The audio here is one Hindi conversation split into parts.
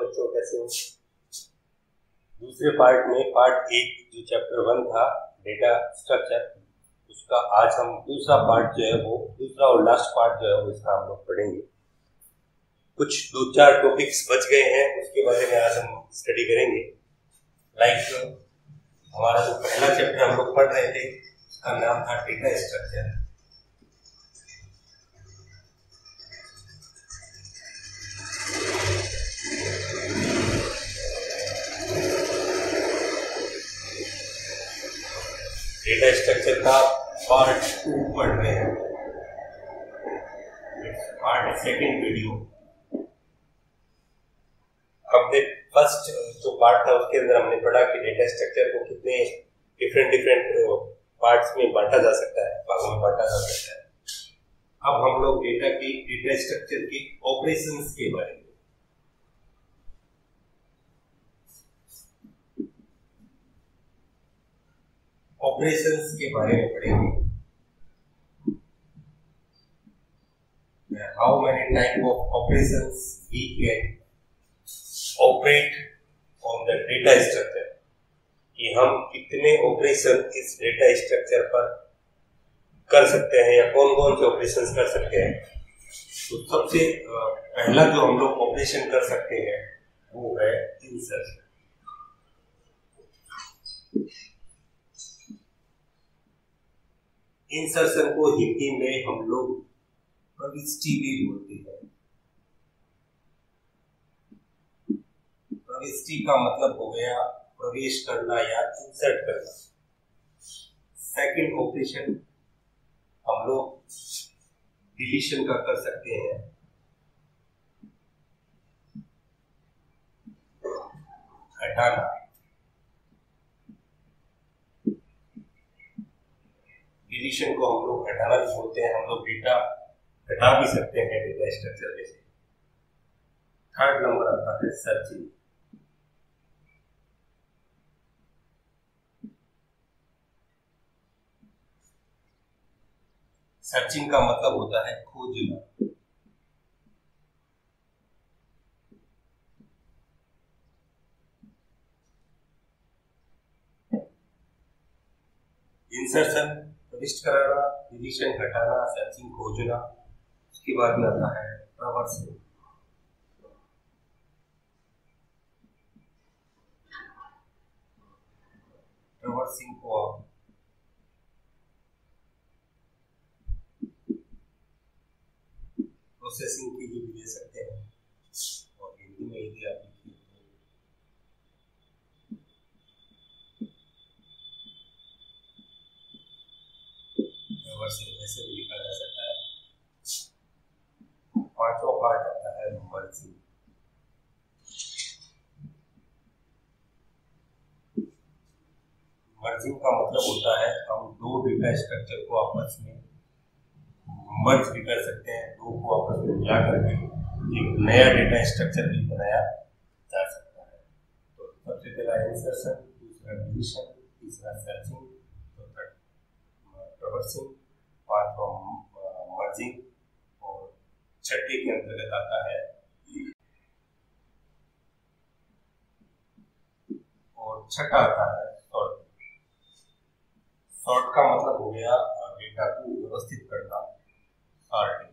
बच्चों, कैसे हो? दूसरे पार्ट में पार्ट 1 जो चैप्टर 1 था डेटा स्ट्रक्चर, उसका आज हम दूसरा पार्ट जो है वो दूसरा और लास्ट पार्ट जो है वो इसका हम लोग पढ़ेंगे। कुछ 2-4 टॉपिक्स बच गए हैं, उसके बारे में आज हम स्टडी करेंगे। लाइक हमारा जो पहला चैप्टर हम लोग पढ़ रहे थे उसका नाम था डेटा स्ट्रक्चर। डेटा स्ट्रक्चर का पार्ट 2 पढ़ रहे हैं, पार्ट सेकंड वीडियो। हमने फर्स्ट जो पार्ट था उसके अंदर हमने पढ़ा कि डेटा स्ट्रक्चर को कितने डिफरेंट पार्ट्स में बांटा जा सकता है, भागों में बांटा जा सकता है। अब हम लोग डेटा स्ट्रक्चर के ऑपरेशंस के बारे में पढ़ेंगे। How many type of operations we can operate on the data structure, कि हम कितने ऑपरेशन इस डेटा स्ट्रक्चर पर कर सकते हैं या कौन कौन से ऑपरेशंस कर सकते हैं। तो सबसे पहला जो हम लोग ऑपरेशन कर सकते हैं वो है इंसर्शन। इंसर्शन को हिंदी में हम लोग प्रविष्टि भी बोलते हैं। प्रविष्टि का मतलब हो गया प्रवेश करना या इंसर्ट करना। सेकंड ऑपरेशन हम लोग डिलीशन का कर सकते हैं। हटाना। डिलीशन को हम लोग हटाना भी बोलते हैं। हम लोग डेटा हटा भी सकते हैं डेटा स्ट्रक्चर में से। थर्ड नंबर आता है सर्चिंग। सर्चिंग का मतलब होता है खोजना। इंसर्शन प्रविष्ट कराना, डिलीशन हटाना, सर्चिंग खोजना। उसके बाद में आता है ट्रैवर्सिंग। ट्रैवर्सिंग को आप प्रोसेसिंग की भी ले सकते हैं और हिंदी में यदि आप लिखिए ट्रैवर्सिंग ऐसे भी लिखा जा सकता है। पांचवा पार्ट आता है मर्जिंग। मर्जिंग का मतलब होता है हम दो डेटा स्ट्रक्चर को आपस में मर्ज भी कर सकते हैं, दो को आपस में मिला करके एक नया डेटा स्ट्रक्चर भी बनाया जा सकता है। तो सबसे पहला इंसर्शन, दूसरा डिलीशन, तीसरा सर्चिंग, चौथा ट्रैवर्सिंग, पांचवा मर्जिंग और छठे के अंतर्गत आता है और छठा आता है सॉर्ट। सॉर्ट का मतलब हो गया डेटा को व्यवस्थित करना, सॉर्टिंग।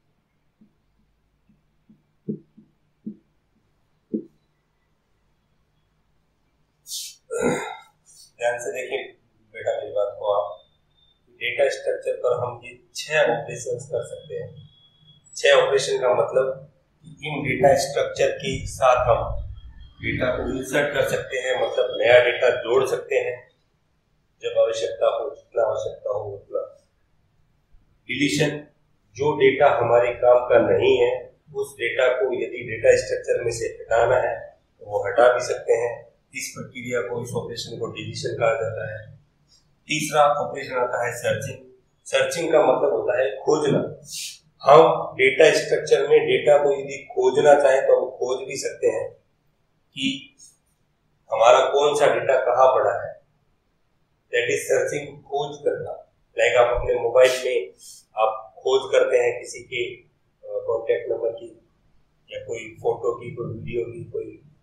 ध्यान से देखिए बेटा मेरी बात को। आप डेटा स्ट्रक्चर पर हम ये 6 ऑपरेशंस कर सकते हैं। 6 ऑपरेशन का मतलब इन डेटा स्ट्रक्चर के साथ हम डेटा को इंसर्ट कर सकते हैं, मतलब नया डेटा जोड़ सकते हैं जब आवश्यकता हो, जितना आवश्यकता हो उतना। डिलीशन, जो डेटा हमारे काम का नहीं है उस डेटा को यदि डेटा स्ट्रक्चर में से हटाना है तो वो हटा भी सकते हैं। इस प्रक्रिया को, इस ऑपरेशन को डिलीशन कहा जाता है। तीसरा ऑपरेशन आता है सर्चिंग। सर्चिंग का मतलब होता है खोजना। हम डेटा स्ट्रक्चर में डेटा को यदि खोजना चाहें तो हम खोज भी सकते हैं कि हमारा कौन सा डेटा कहाँ पड़ा है। दैट इज सर्चिंग, खोज करना। लाइक आप अपने मोबाइल में आप खोज करते हैं किसी के कॉन्टैक्ट नंबर की या कोई फोटो की, कोई वीडियो की, कोई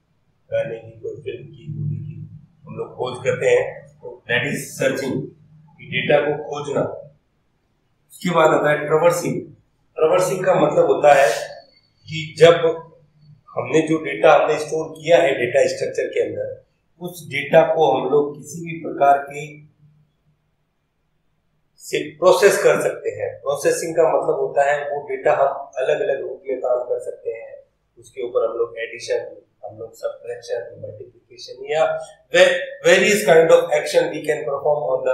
गाने की, कोई फिल्म की, मूवी की हम लोग खोज करते हैं, तो दैट इज सर्चिंग, डेटा को खोजना। उसके बाद आता है ट्रवर्सिंग। ट्रवर्सिंग का मतलब होता है कि जब हमने जो डेटा हमने स्टोर किया है डेटा स्ट्रक्चर के अंदर, उस डेटा को हम लोग किसी भी प्रकार के से प्रोसेस कर सकते हैं। प्रोसेसिंग का मतलब होता है वो डेटा हम अलग अलग रूप में काम कर सकते हैं। उसके ऊपर हम लोग एडिशन, हम लोग सब्ट्रैक्शन, मल्टीप्लिकेशन या various kind of action we can perform on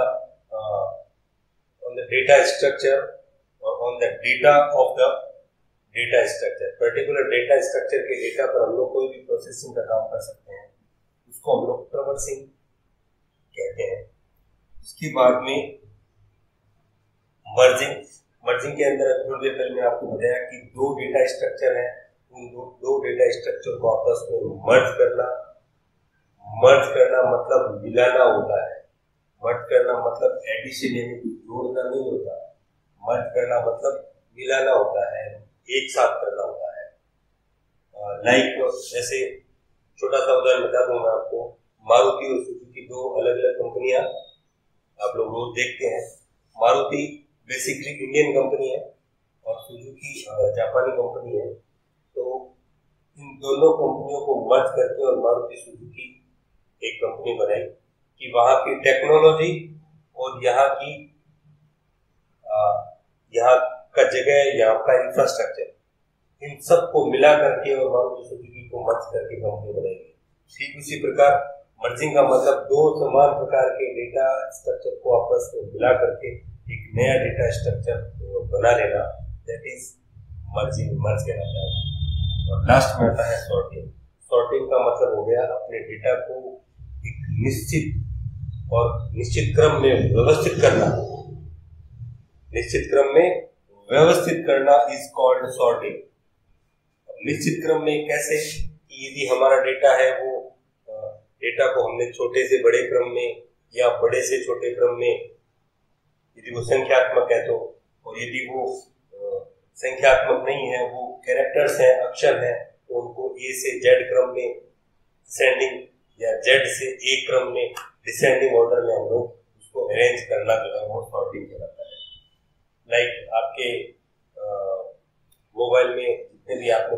the data structure और on the data of the data structure. Particular data structure के डेटा पर हम लोग कोई भी प्रोसेसिंग का काम कर सकते हैं, उसको हम लोग ट्रवर्सिंग कहते हैं। उसके बाद में मर्जिंग। मर्जिंग के अंदर थोड़ी देर पहले मैं आपको बताया कि दो डेटा स्ट्रक्चर है, उन दो डेटा स्ट्रक्चर को आपस में मर्ज करना। मर्ज करना मतलब मिलाना होता है। मर्ज करना मतलब एडिशन यानी कि जोड़ना नहीं होता। मर्ज करना मतलब मिलाना होता है, एक साथ करना होता है। लाइक जैसे छोटा सा उदाहरण बता दूंगा आपको, मारुति और सुजुकी दो अलग अलग कंपनियां आप लोग रोज देखते हैं। मारुति बेसिकली इंडियन कंपनी है और सुजुकी जापानी कंपनी है। तो इन दोनों कंपनियों को मर्ज करके और मारुति सुजुकी एक कंपनी बनाई कि वहाँ की टेक्नोलॉजी और यहाँ का जगह, यहाँ का इंफ्रास्ट्रक्चर, इन सब को मिला करके और मारुति सुजुकी को मर्ज करके कंपनी बनाएगी। ठीक उसी प्रकार मर्जिंग का मतलब दो समान प्रकार के डेटा स्ट्रक्चर को आपस में मिला करके एक नया डेटा स्ट्रक्चर बना लेना, दैट इज मर्जिंग, मर्ज कहलाता है। और लास्ट में आता है सॉर्टिंग। सॉर्टिंग का मतलब हो गया अपने डेटा को एक निश्चित क्रम में व्यवस्थित करना। निश्चित क्रम में व्यवस्थित करना इज कॉल्ड सॉर्टिंग। निश्चित क्रम में कैसे? यदि हमारा डेटा है वो डेटा को हमने छोटे से बड़े क्रम में या बड़े से छोटे क्रम में, यदि वो संख्यात्मक है तो, और यदि वो संख्यात्मक नहीं है, वो कैरेक्टर्स हैं, अक्षर हैं, तो उनको ए से जेड क्रम में डिसेंडिंग या जेड से ए क्रम में डिसेंडिंग ऑर्डर में हम लोग उसको अरेंज करना जो है वो सॉर्टिंग कहलाता है। लाइक आपके मोबाइल में जितने भी आपने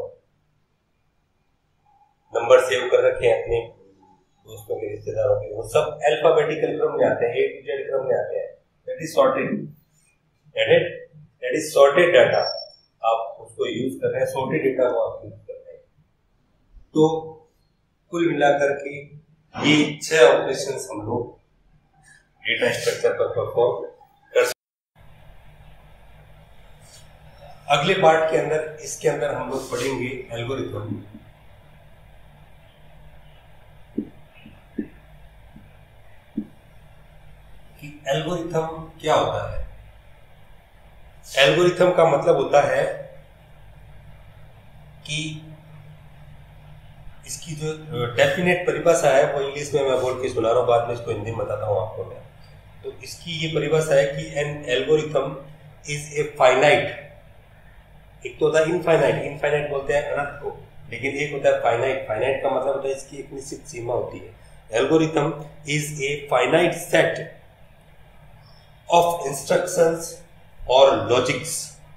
नंबर सेव कर रखे हैं अपने दोस्तों के, रिश्तेदारों के, वो सब अल्फाबेटिकल क्रम में आते हैं, ए टू जेड क्रम में आते हैं। That is sorted, that is sorted data. आप उसको यूज कर रहे हैं, सॉर्टेड डेटा को आप यूज कर रहे हैं। तो कुल मिलाकर के ये 6 ऑपरेशंस हम लोग डेटा स्ट्रक्चर पर परफॉर्म कर सकते हैं। अगले पार्ट के अंदर, इसके अंदर हम लोग पढ़ेंगे एल्गोरिथम। एल्गोरिथम क्या होता है? एल्गोरिथम का मतलब होता है कि इसकी जो डेफिनेट परिभाषा है वो इंग्लिश में मैं बोल के सुना रहा हूँ, बाद में इसको हिंदी में बताता हूँ आपको मैं। तो इसकी ये परिभाषा है कि an algorithm is a finite. एक तो होता है इनफाइनाइट, इनफाइनाइट बोलते हैं अनंत को, लेकिन एक होता है फाइनाइट। फाइनाइट का मतलब होता है इसकी एक निश्चित सीमा होती है। Algorithm is a finite set of instructions or logics.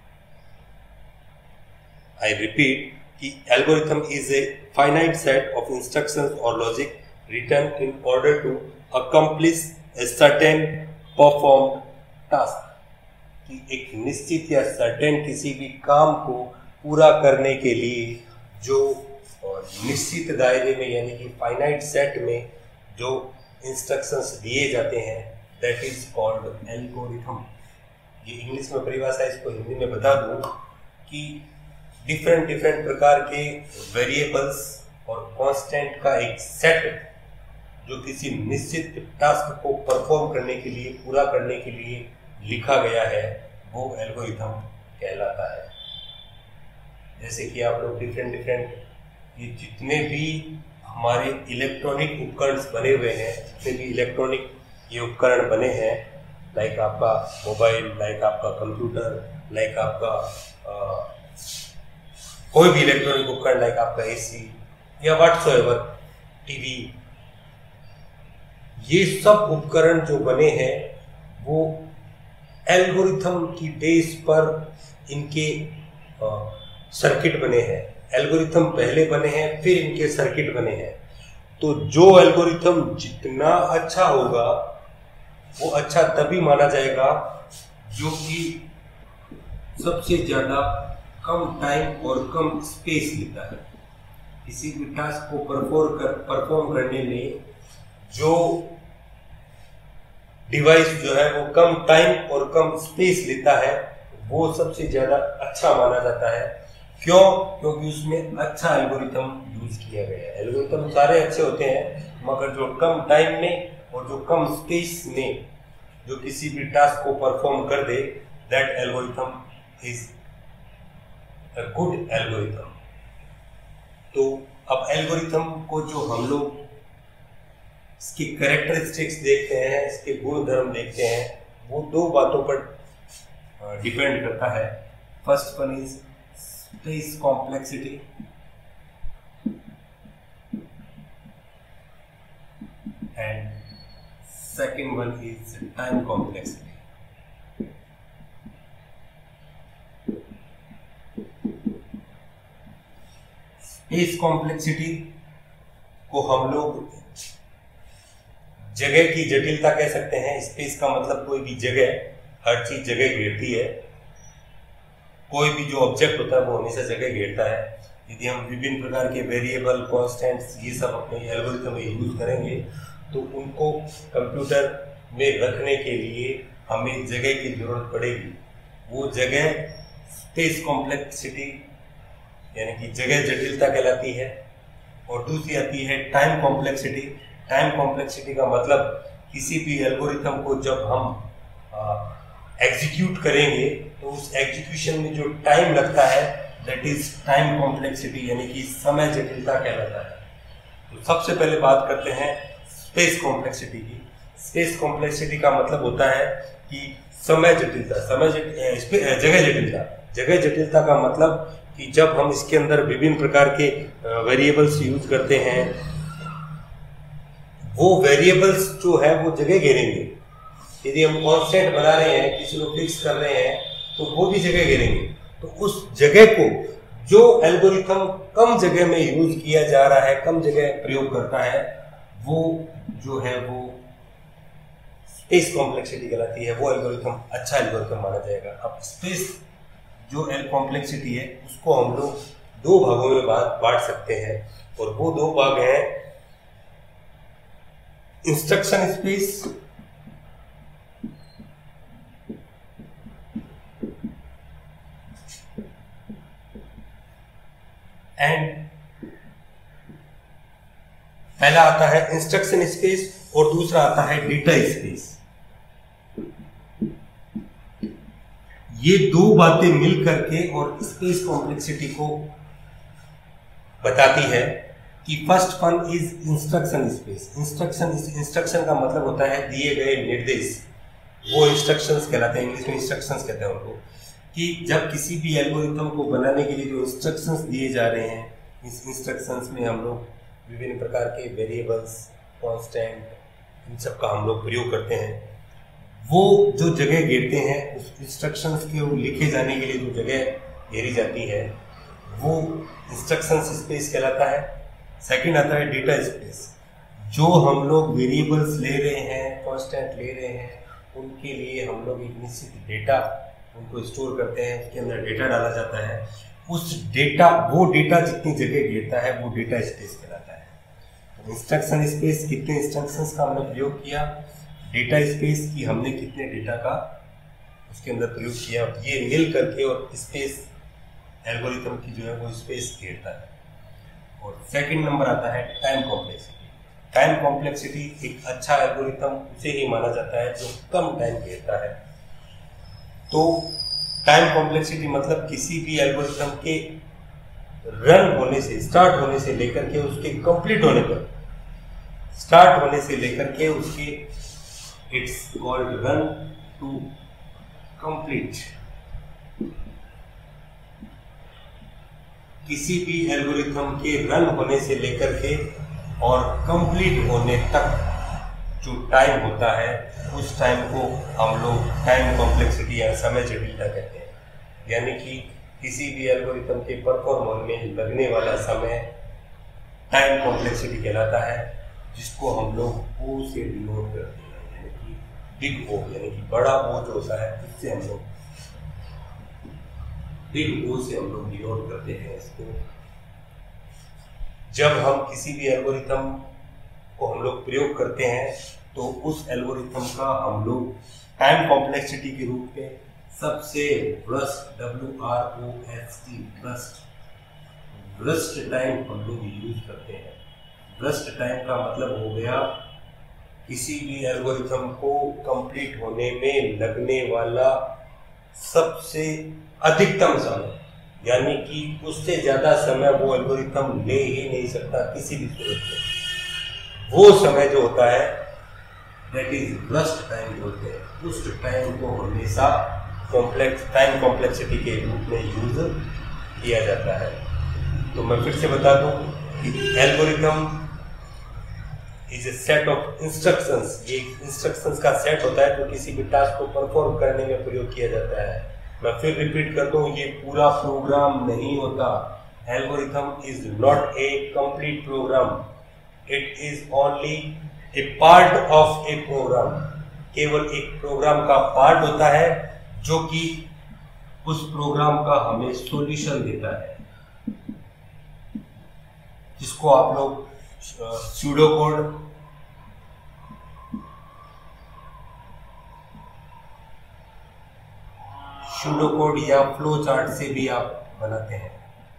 I repeat कि algorithm is a finite set of instructions or logic written in order to accomplish a certain performed task. कि एक निश्चित या certain किसी भी काम को पूरा करने के लिए जो निश्चित दायरे में यानी कि finite set में जो instructions दिए जाते हैं, that is called algorithm। ये इंग्लिश में परिभाषा, इसको हिंदी में बता दूं कि डिफरेंट प्रकार के वेरिएबल्स और कांस्टेंट का एक सेट जो किसी निश्चित टास्क को परफॉर्म करने के लिए, पूरा करने के लिए लिखा गया है, वो एल्गोरिथम कहलाता है। जैसे कि आप लोग डिफरेंट ये जितने भी हमारे इलेक्ट्रॉनिक उपकरण बने हुए हैं, जितने भी इलेक्ट्रॉनिक ये उपकरण बने हैं, लाइक आपका मोबाइल, लाइक आपका कंप्यूटर, लाइक आपका कोई भी इलेक्ट्रॉनिक उपकरण, लाइक आपका एसी या व्हाटसोएवर, टीवी, ये सब उपकरण जो बने हैं वो एल्गोरिथम की बेस पर इनके सर्किट बने हैं। एल्गोरिथम पहले बने हैं, फिर इनके सर्किट बने हैं। तो जो एल्गोरिथम जितना अच्छा होगा वो अच्छा तभी माना जाएगा जो कि सबसे ज्यादा कम टाइम और कम स्पेस लेता है। किसी भी टास्क को परफॉर्म करने में जो डिवाइस जो है वो कम टाइम और कम स्पेस लेता है वो सबसे ज्यादा अच्छा माना जाता है। क्यों? क्योंकि उसमें अच्छा एल्गोरिथम यूज किया गया है। एल्गोरिथम सारे अच्छे होते हैं, मगर जो कम टाइम में और जो कम स्पेस में जो किसी भी टास्क को परफॉर्म कर दे, that algorithm is a good algorithm. तो अब एल्गोरिथम को जो हम लोग इसकी कैरेक्टरिस्टिक्स देखते हैं, इसके गुण धर्म देखते हैं, वो दो बातों पर डिपेंड करता है। First one is space complexity and second one is time complexity. Space complexity को हम लोग जगह की जटिलता कह सकते हैं। स्पेस का मतलब कोई भी जगह, हर चीज जगह घेरती है। कोई भी जो ऑब्जेक्ट होता है वो हमेशा जगह घेरता है। यदि हम विभिन्न प्रकार के वेरिएबल, कांस्टेंट्स ये सब अपने एल्गोरिथम में यूज करेंगे तो उनको कंप्यूटर में रखने के लिए हमें जगह की जरूरत पड़ेगी। वो जगह स्पेस कॉम्प्लेक्सिटी यानी कि जगह जटिलता कहलाती है। और दूसरी आती है टाइम कॉम्प्लेक्सिटी। टाइम कॉम्प्लेक्सिटी का मतलब किसी भी एल्गोरिथम को जब हम एग्जीक्यूट करेंगे तो उस एग्जीक्यूशन में जो टाइम लगता है दैट इज टाइम कॉम्प्लेक्सिटी यानी कि समय जटिलता कहलाता है। तो सबसे पहले बात करते हैं स्पेस कॉम्प्लेक्सिटी की। स्पेस कॉम्प्लेक्सिटी का मतलब होता है कि समय जटिलता, जगह जटिलता। जगह जटिलता का मतलब कि जब हम इसके अंदर विभिन्न प्रकार के वेरिएबल्स यूज करते हैं, वो वेरिएबल्स जो है वो जगह घेरेंगे। यदि हम कांस्टेंट बना रहे हैं, किसी को फिक्स कर रहे हैं, तो वो भी जगह घेरेंगे। तो उस जगह को जो एल्गोरिथम कम जगह में यूज किया जा रहा है, कम जगह प्रयोग करता है, वो जो है वो स्पेस कॉम्प्लेक्सिटी कहलाती है। वो एल्गोरिथम अच्छा एल्गोरिथम माना जाएगा। अब स्पेस जो कॉम्प्लेक्सिटी है उसको हम लोग दो भागों में बांट सकते हैं, और वो दो भाग हैं इंस्ट्रक्शन स्पेस एंड पहला आता है इंस्ट्रक्शन स्पेस और दूसरा आता है डेटा स्पेस। ये दो बातें मिल करके और स्पेस कॉम्प्लेक्सिटी को बताती है कि first one is instruction space. Instruction का मतलब होता है दिए गए निर्देश, वो इंस्ट्रक्शंस कहलाते हैं। इंग्लिश में इंस्ट्रक्शंस कहते हैं उनको। कि जब किसी भी एल्गोरिथम को बनाने के लिए जो इंस्ट्रक्शंस दिए जा रहे हैं, इस इंस्ट्रक्शंस में हम लोग विभिन्न प्रकार के वेरिएबल्स, कांस्टेंट, इन सब का हम लोग प्रयोग करते हैं। वो जो जगह घेरते हैं, उस इंस्ट्रक्शंस के लिखे जाने के लिए जो जगह घेरी जाती है वो इंस्ट्रक्शन स्पेस कहलाता है। सेकंड आता है डेटा स्पेस। जो हम लोग वेरिएबल्स ले रहे हैं, कांस्टेंट ले रहे हैं, उनके लिए हम लोग एक निश्चित डेटा उनको स्टोर करते हैं, उसके अंदर डेटा डाला जाता है। उस डेटा, वो डेटा जितनी जगह घेरता है वो डेटा स्पेस कहलाता है। इंस्ट्रक्शन स्पेस, कितने इंस्ट्रक्शंस का हमने प्रयोग किया, डेटा स्पेस की हमने कितने डेटा का उसके अंदर प्रयोग किया, ये मिल करके और स्पेस एल्गोरिथम की जो है वो स्पेस घेरता है। और सेकंड नंबर आता है टाइम कॉम्प्लेक्सिटी। टाइम कॉम्प्लेक्सिटी एक अच्छा एल्गोरिथम उसे ही माना जाता है जो कम टाइम घेरता है। तो टाइम कॉम्प्लेक्सिटी मतलब किसी भी एल्गोरिथम के रन होने से, स्टार्ट होने से लेकर के उसके कंप्लीट होने तक, स्टार्ट होने से लेकर के उसके it's called run to complete. किसी भी एल्गोरिथम के रन होने से लेकर के और कंप्लीट होने तक जो टाइम होता है उस टाइम को हम लोग टाइम कॉम्प्लेक्सिटी या समय जटिलता कहते हैं। यानी कि किसी भी एल्गोरिथम के परफॉर्म होने में लगने वाला समय टाइम कॉम्प्लेक्सिटी कहलाता है, जिसको हम लोग O से डिनोट करते हैं, यानी कि बिग O, यानी कि बड़ा O जो होता है उससे हम लोग बिग O से हम लोग डिनोट करते हैं इसको। जब हम किसी भी एल्गोरिथम को हम लोग प्रयोग करते हैं तो उस एल्गोरिथम का हम लोग टाइम कॉम्प्लेक्सिटी के रूप में सबसे वर्स्ट वर्स्ट टाइम हम लोग यूज करते हैं। वर्स्ट टाइम का मतलब हो गया किसी भी एल्गोरिथम को कंप्लीट होने में लगने वाला सबसे अधिकतम समय, यानी कि उससे ज्यादा समय वो एल्गोरिथम ले ही नहीं सकता किसी भी सूरत में। वो समय जो होता है दैट इज वर्स्ट टाइम बोलते हैं। उस टाइम को हमेशा टाइम कॉम्प्लेक्सिटी के रूप में यूज किया जाता है। तो मैं फिर से बता दूं कि algorithm is a set of instructions. ये इंस्ट्रक्शंस का सेट होता है जो किसी भी टास्क को परफॉर्म करने में प्रयोग किया जाता है। मैं फिर रिपीट करता हूँ, ये पूरा प्रोग्राम नहीं होता। Algorithm is not a complete program, it is only a part of a program. केवल एक प्रोग्राम का पार्ट होता है जो कि उस प्रोग्राम का हमें सॉल्यूशन देता है, जिसको आप लोग सूडो कोड या फ्लो चार्ट से भी आप बनाते हैं।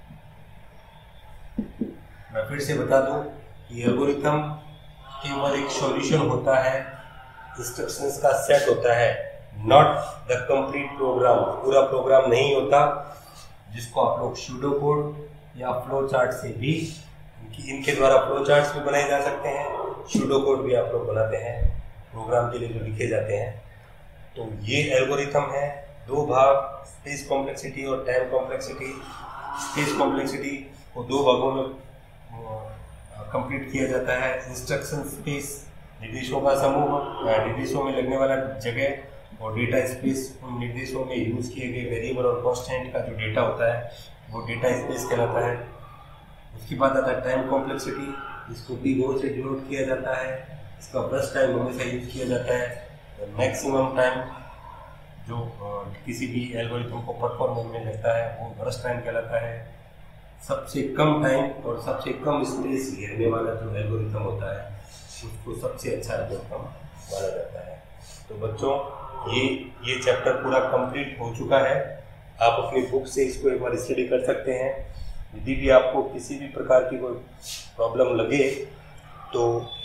मैं फिर से बता दूं कि एल्गोरिथम केवल एक सॉल्यूशन होता है, इंस्ट्रक्शंस का सेट होता है, नॉट द कंप्लीट प्रोग्राम। पूरा प्रोग्राम नहीं होता, जिसको आप लोग सूडो कोड या फ्लो चार्ट से भी, इनके द्वारा फ्लो चार्ट्स भी बनाए जा सकते हैं, सूडो कोड भी आप लोग बनाते हैं प्रोग्राम के लिए जो लिखे जाते हैं। तो ये एल्गोरिथम है, दो भाग, स्पेस कॉम्प्लेक्सिटी और टाइम कॉम्प्लेक्सिटी। स्पेस कॉम्प्लेक्सिटी को दो भागों में कंप्लीट किया जाता है। इंस्ट्रक्शन स्पेस, निर्देशों का समूह, निर्देशों में लगने वाला जगह, और डेटा स्पेस, उन निर्देशों में यूज किए गए वेरिएबल और कांस्टेंट का जो डेटा होता है वो डेटा स्पेस कहलाता है। उसके बाद आता है टाइम कॉम्प्लेक्सिटी, इसको बिग O से डिनोट किया जाता है। इसका वर्स्ट टाइम हमेशा यूज किया जाता है। मैक्सिमम टाइम जो किसी भी एल्गोरिथम को परफॉर्म होने में लगता है वो वर्स्ट टाइम कहलाता है। सबसे कम टाइम और सबसे कम स्पेस घेरने वाला जो एल्गोरिथम होता है उसको सबसे अच्छा एल्गोरिथम माना जाता है। तो बच्चों, ये चैप्टर पूरा कंप्लीट हो चुका है। आप अपनी बुक से इसको एक बार स्टडी कर सकते हैं। यदि भी आपको किसी भी प्रकार की कोई प्रॉब्लम लगे तो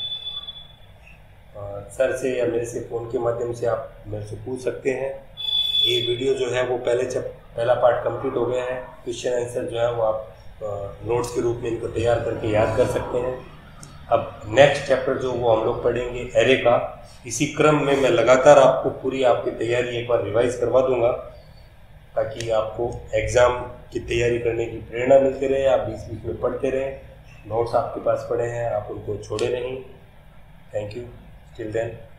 सर से या मेरे से फ़ोन के माध्यम से आप मेरे से पूछ सकते हैं। ये वीडियो जो है वो पहला पार्ट कंप्लीट हो गया है। क्वेश्चन आंसर जो है वो आप नोट्स के रूप में इनको तैयार करके याद कर सकते हैं। अब नेक्स्ट चैप्टर जो वो हम लोग पढ़ेंगे एरे का। इसी क्रम में मैं लगातार आपको पूरी आपकी तैयारी एक बार रिवाइज करवा दूंगा, ताकि आपको एग्ज़ाम की तैयारी करने की प्रेरणा मिलती रहे। आप बीच बीच में पढ़ते रहें, नोट्स आपके पास पड़े हैं, आप उनको छोड़े नहीं। Thank you. Till then.